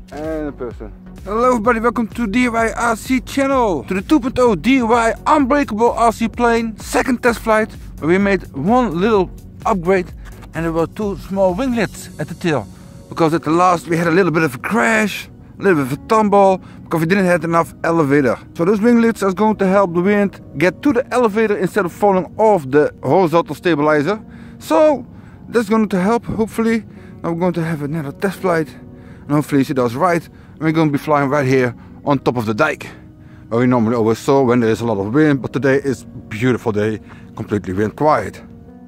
and a person. Hello everybody, welcome to DIY RC channel. To the 2.0 DIY Unbreakable RC plane, second test flight, where we made one little upgrade and there were two small winglets at the tail. Because at the last we had a little bit of a crash, a little bit of a tumble, because we didn't have enough elevator. So those winglets are going to help the wind get to the elevator instead of falling off the horizontal stabilizer. So that's going to help, hopefully. Now we're going to have another test flight and hopefully she does right. And we're going to be flying right here on top of the dike, where we normally always saw when there is a lot of wind, but today is a beautiful day, completely wind quiet.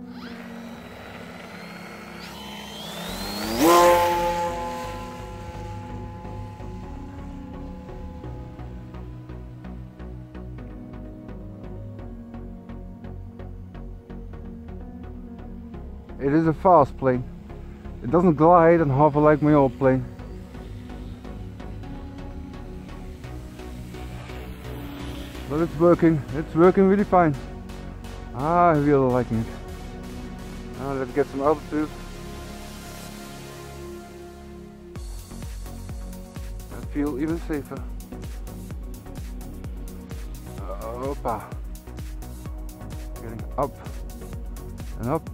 It is a fast plane. It doesn't glide and hover like my old plane. But it's working really fine. I'm really liking it. Now let's get some altitude. I feel even safer. Opa. Getting up and up.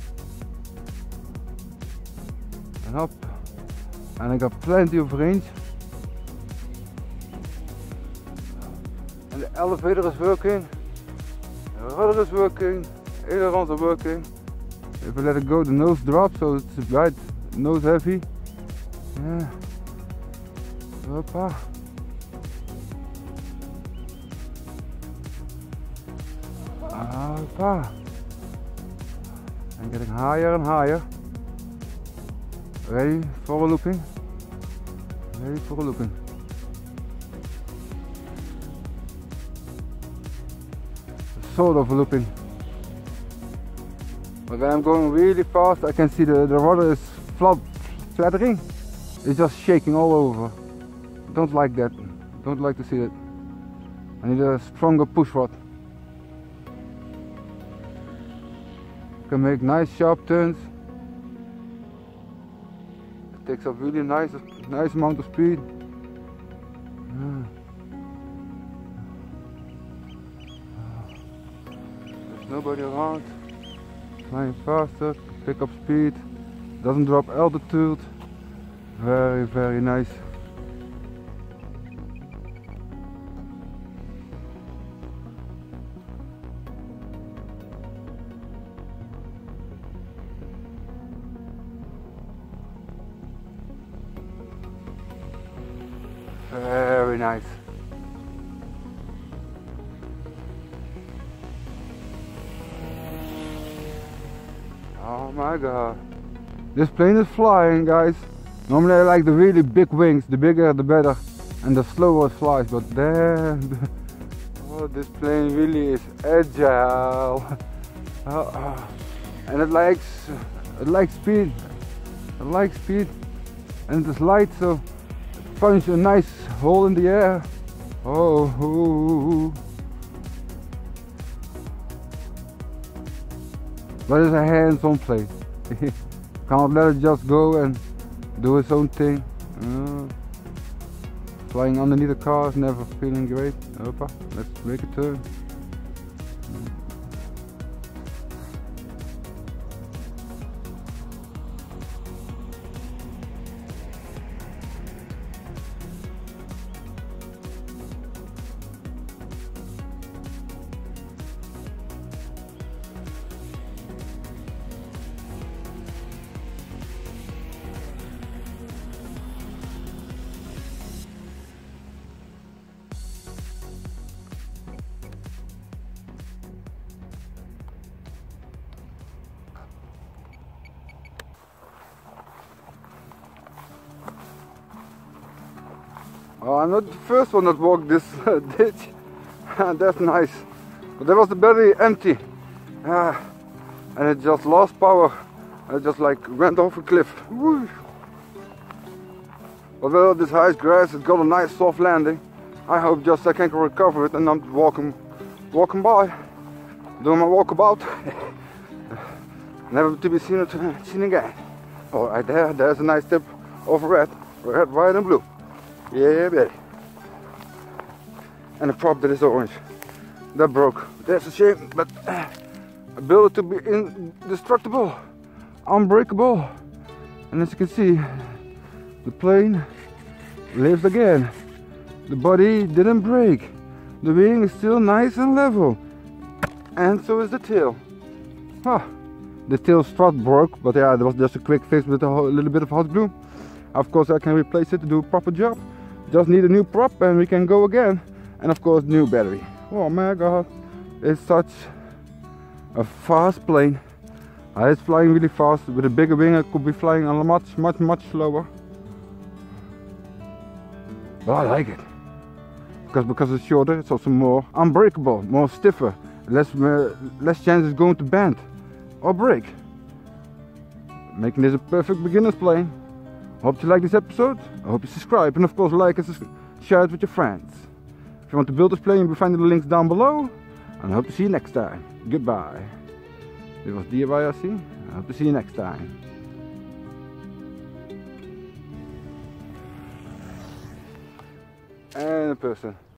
And up, and I got plenty of range, and the elevator is working, the rudder is working, ailerons are working. If I let it go, the nose drops, so it's right nose heavy. Yeah. Hoppa. Hoppa. I'm getting higher and higher. Ready for a looping? Ready for a looping. Sort of a looping. But when I'm going really fast, I can see the rudder is fluttering. It's just shaking all over. Don't like that. Don't like to see it. I need a stronger push rod. Can make nice sharp turns. Takes up really nice amount of speed. There's nobody around. Flying faster, pick up speed, doesn't drop altitude. Very nice. Very nice. Oh my god. This plane is flying, guys. Normally I like the really big wings. The bigger the better. And the slower it flies. But there... Oh, this plane really is agile. And it likes speed. It likes speed. And it is light, so punch a nice hole in the air. Oh. But it's a hands-on plane. Can't let it just go and do its own thing. Flying underneath the car is never feeling great. Opa, let's make a turn. Oh, I'm not the first one that walked this ditch. That's nice. But there was the battery empty. And it just lost power. It just like went off a cliff. Woo. But with all this high grass, it got a nice soft landing. I hope just I can recover it and not walking by. Doing my walkabout. Never to be seen again. Oh, right there's a nice tip over red. Red, white and blue. Yeah, baby. And the prop that is orange. That broke. That's a shame, but I built it to be indestructible, unbreakable. And as you can see, the plane lives again. The body didn't break. The wing is still nice and level. And so is the tail. Huh. The tail strut broke, but yeah, there was just a quick fix with a little bit of hot glue. Of course I can replace it to do a proper job. Just need a new prop and we can go again. And of course new battery. Oh my god, it's such a fast plane. It's flying really fast. With a bigger wing it could be flying a much slower. But I like it. Because it's shorter, it's also more unbreakable, more stiffer. Less chances going to bend or break. Making this a perfect beginner's plane. Hope you like this episode. I hope you subscribe and of course like and share it with your friends. If you want to build this plane, you'll find the links down below. And I hope to see you next time. Goodbye. Dit was DIY RC. I hope to see you next time. And a person.